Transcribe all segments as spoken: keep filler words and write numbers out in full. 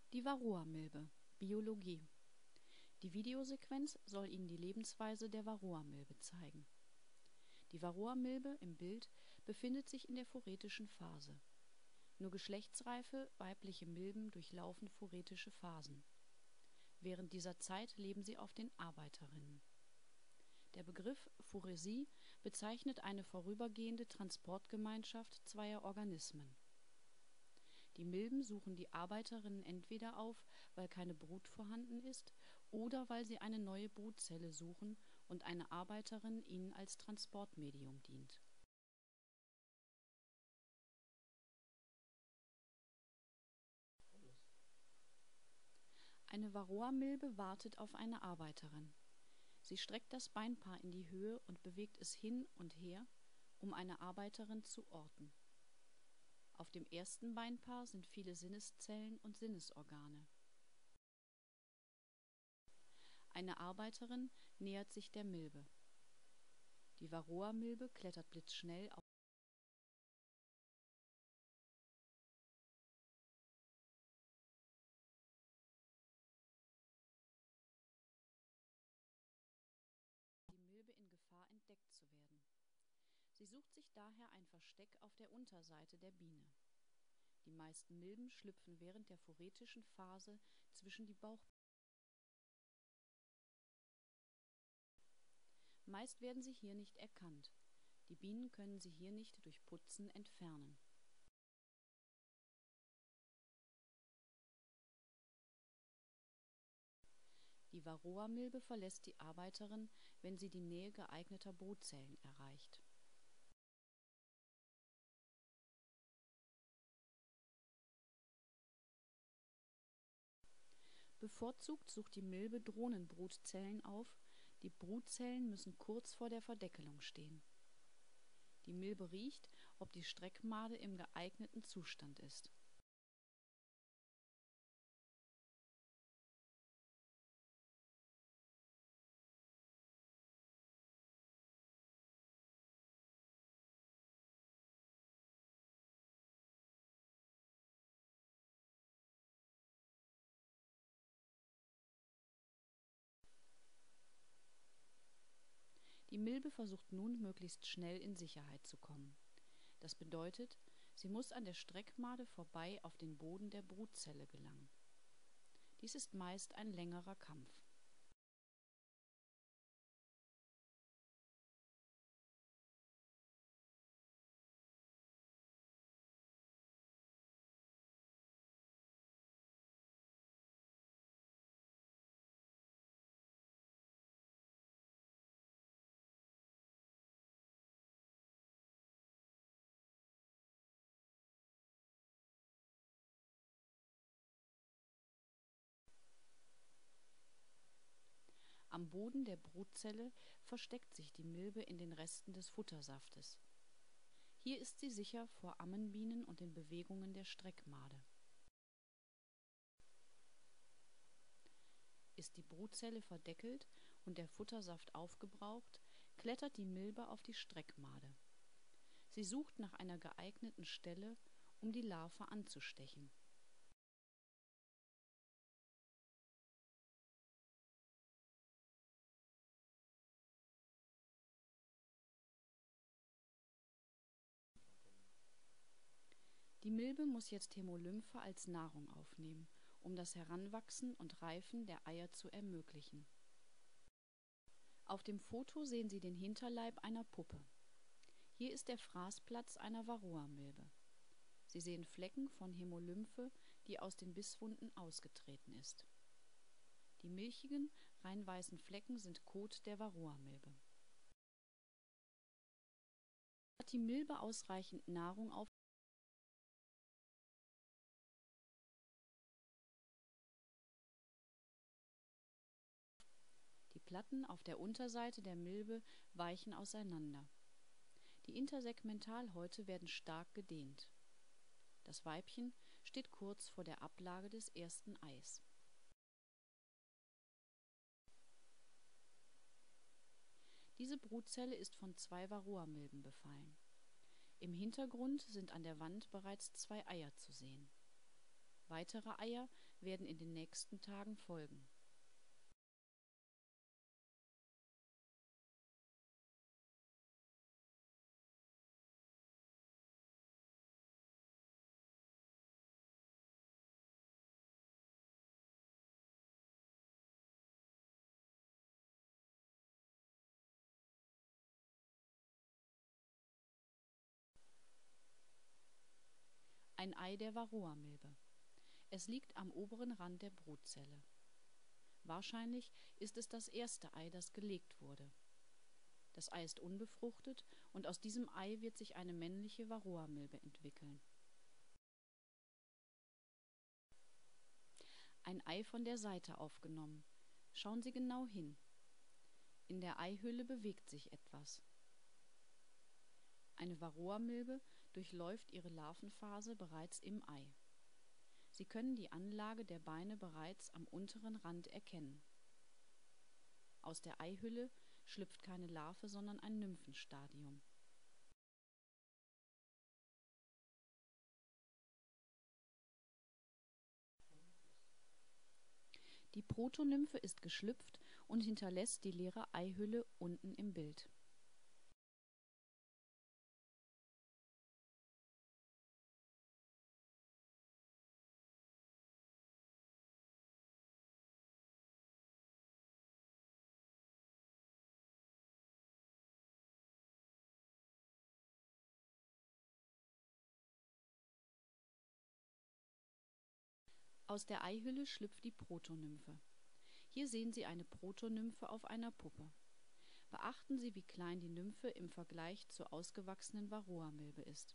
Die Varroamilbe. Biologie. Die Videosequenz soll Ihnen die Lebensweise der Varroamilbe zeigen. Die Varroamilbe im Bild befindet sich in der phoretischen Phase. Nur geschlechtsreife weibliche Milben durchlaufen phoretische Phasen. Während dieser Zeit leben sie auf den Arbeiterinnen. Der Begriff Phoresie bezeichnet eine vorübergehende Transportgemeinschaft zweier Organismen. Die Milben suchen die Arbeiterinnen entweder auf, weil keine Brut vorhanden ist, oder weil sie eine neue Brutzelle suchen und eine Arbeiterin ihnen als Transportmedium dient. Eine Varroamilbe wartet auf eine Arbeiterin. Sie streckt das Beinpaar in die Höhe und bewegt es hin und her, um eine Arbeiterin zu orten. Auf dem ersten Beinpaar sind viele Sinneszellen und Sinnesorgane. Eine Arbeiterin nähert sich der Milbe. Die Varroamilbe klettert blitzschnell auf die Milbe in Gefahr, entdeckt zu werden. Sie sucht sich daher ein Versteck auf der Unterseite der Biene. Die meisten Milben schlüpfen während der phoretischen Phase zwischen die Bauch. Meist werden sie hier nicht erkannt. Die Bienen können sie hier nicht durch Putzen entfernen. Die Varroamilbe verlässt die Arbeiterin, wenn sie die Nähe geeigneter Brutzellen erreicht. Bevorzugt sucht die Milbe Drohnenbrutzellen auf, die Brutzellen müssen kurz vor der Verdeckelung stehen. Die Milbe riecht, ob die Streckmade im geeigneten Zustand ist. Die Milbe versucht nun, möglichst schnell in Sicherheit zu kommen. Das bedeutet, sie muss an der Streckmade vorbei auf den Boden der Brutzelle gelangen. Dies ist meist ein längerer Kampf. Am Boden der Brutzelle versteckt sich die Milbe in den Resten des Futtersaftes. Hier ist sie sicher vor Ammenbienen und den Bewegungen der Streckmade. Ist die Brutzelle verdeckelt und der Futtersaft aufgebraucht, klettert die Milbe auf die Streckmade. Sie sucht nach einer geeigneten Stelle, um die Larve anzustechen. Die Milbe muss jetzt Hämolymphe als Nahrung aufnehmen, um das Heranwachsen und Reifen der Eier zu ermöglichen. Auf dem Foto sehen Sie den Hinterleib einer Puppe. Hier ist der Fraßplatz einer Varroamilbe. Sie sehen Flecken von Hämolymphe, die aus den Bisswunden ausgetreten ist. Die milchigen, rein weißen Flecken sind Kot der Varroamilbe. Hat die Milbe ausreichend Nahrung auf Die Platten auf der Unterseite der Milbe weichen auseinander. Die Intersegmentalhäute werden stark gedehnt. Das Weibchen steht kurz vor der Ablage des ersten Eis. Diese Brutzelle ist von zwei Varroamilben befallen. Im Hintergrund sind an der Wand bereits zwei Eier zu sehen. Weitere Eier werden in den nächsten Tagen folgen. Ein Ei der Varroamilbe. Es liegt am oberen Rand der Brutzelle. Wahrscheinlich ist es das erste Ei, das gelegt wurde. Das Ei ist unbefruchtet und aus diesem Ei wird sich eine männliche Varroamilbe entwickeln. Ein Ei von der Seite aufgenommen. Schauen Sie genau hin. In der Eihülle bewegt sich etwas. Eine Varroamilbe durchläuft ihre Larvenphase bereits im Ei. Sie können die Anlage der Beine bereits am unteren Rand erkennen. Aus der Eihülle schlüpft keine Larve, sondern ein Nymphenstadium. Die Protonymphe ist geschlüpft und hinterlässt die leere Eihülle unten im Bild. Aus der Eihülle schlüpft die Protonymphe. Hier sehen Sie eine Protonymphe auf einer Puppe. Beachten Sie, wie klein die Nymphe im Vergleich zur ausgewachsenen Varroamilbe ist.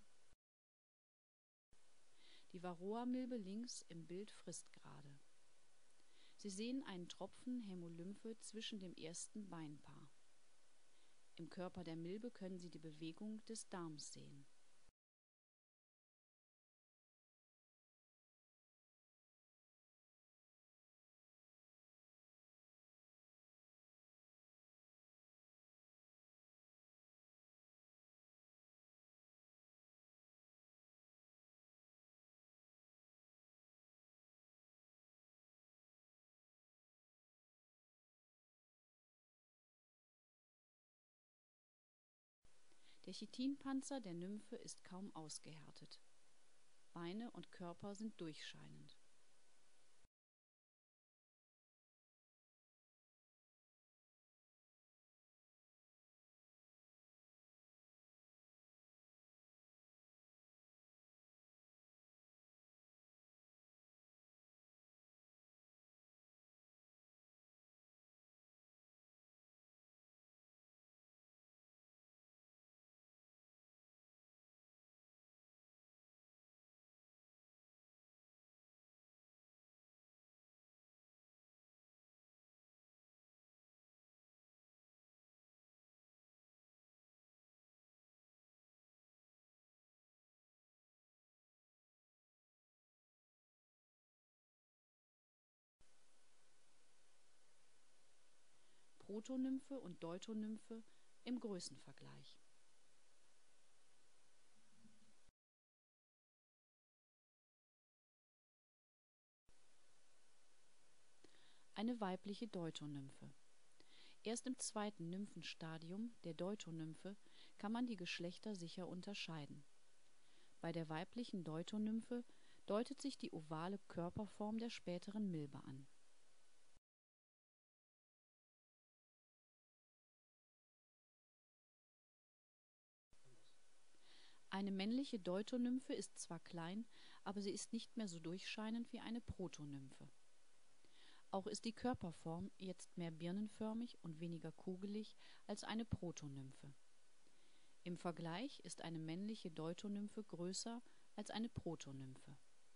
Die Varroamilbe links im Bild frisst gerade. Sie sehen einen Tropfen Hämolymphe zwischen dem ersten Beinpaar. Im Körper der Milbe können Sie die Bewegung des Darms sehen. Der Chitinpanzer der Nymphe ist kaum ausgehärtet. Beine und Körper sind durchscheinend. Protonymphe und Deutonymphe im Größenvergleich. Eine weibliche Deutonymphe. Erst im zweiten Nymphenstadium, der Deutonymphe, kann man die Geschlechter sicher unterscheiden. Bei der weiblichen Deutonymphe deutet sich die ovale Körperform der späteren Milbe an. Eine männliche Deutonymphe ist zwar klein, aber sie ist nicht mehr so durchscheinend wie eine Protonymphe. Auch ist die Körperform jetzt mehr birnenförmig und weniger kugelig als eine Protonymphe. Im Vergleich ist eine männliche Deutonymphe größer als eine Protonymphe.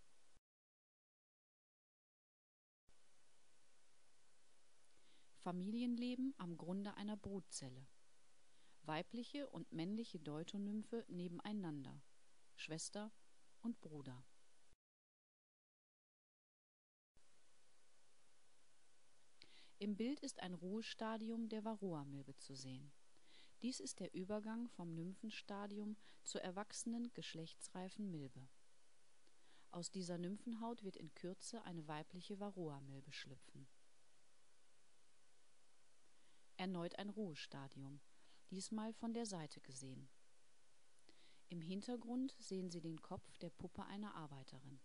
Familienleben am Grunde einer Brutzelle. Weibliche und männliche Deutonymphe nebeneinander, Schwester und Bruder. Im Bild ist ein Ruhestadium der Varroamilbe zu sehen. Dies ist der Übergang vom Nymphenstadium zur erwachsenen, geschlechtsreifen Milbe. Aus dieser Nymphenhaut wird in Kürze eine weibliche Varroamilbe schlüpfen. Erneut ein Ruhestadium, diesmal von der Seite gesehen. Im Hintergrund sehen Sie den Kopf der Puppe einer Arbeiterin.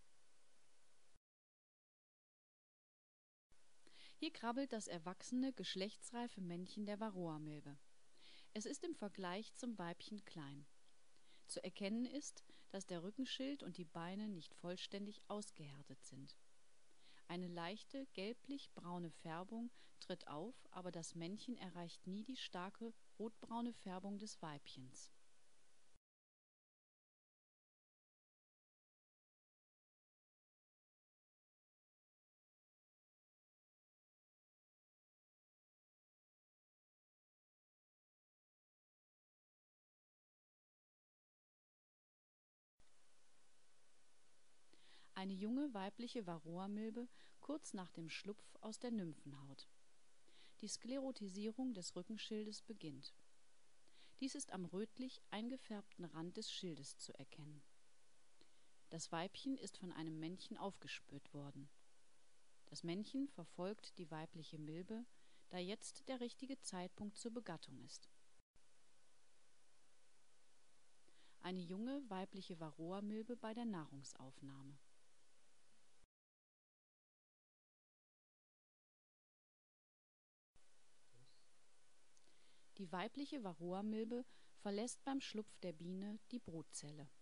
Hier krabbelt das erwachsene, geschlechtsreife Männchen der Varroamilbe. Es ist im Vergleich zum Weibchen klein. Zu erkennen ist, dass der Rückenschild und die Beine nicht vollständig ausgehärtet sind. Eine leichte gelblich-braune Färbung tritt auf, aber das Männchen erreicht nie die starke rotbraune Färbung des Weibchens. Eine junge weibliche Varroamilbe kurz nach dem Schlupf aus der Nymphenhaut. Die Sklerotisierung des Rückenschildes beginnt. Dies ist am rötlich eingefärbten Rand des Schildes zu erkennen. Das Weibchen ist von einem Männchen aufgespürt worden. Das Männchen verfolgt die weibliche Milbe, da jetzt der richtige Zeitpunkt zur Begattung ist. Eine junge weibliche Varroamilbe bei der Nahrungsaufnahme. Die weibliche Varroamilbe verlässt beim Schlupf der Biene die Brutzelle.